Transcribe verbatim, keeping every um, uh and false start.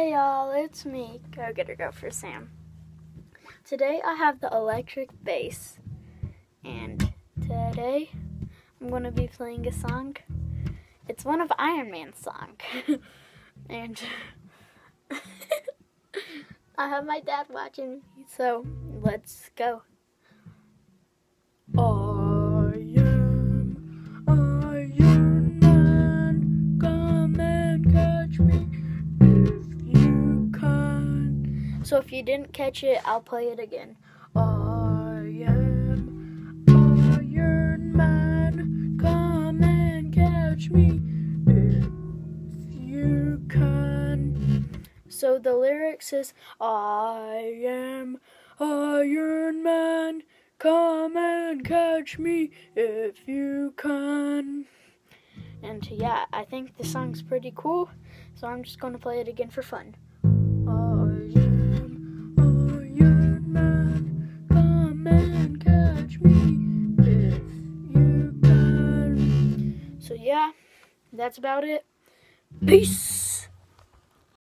Hey y'all, it's me, Go Getter Go for Sam. Today I have the electric bass, and today I'm going to be playing a song. It's one of Iron Man's songs, and I have my dad watching me, so let's go. I am Iron Man, come and catch me if you can. So if you didn't catch it, I'll play it again. I am Iron Man, come and catch me if you can. So the lyrics is, I am Iron Man, come and catch me if you can. And yeah, I think the song's pretty cool, so I'm just going to play it again for fun. I am Iron Man, come and catch me if you can. So yeah, that's about it. Peace!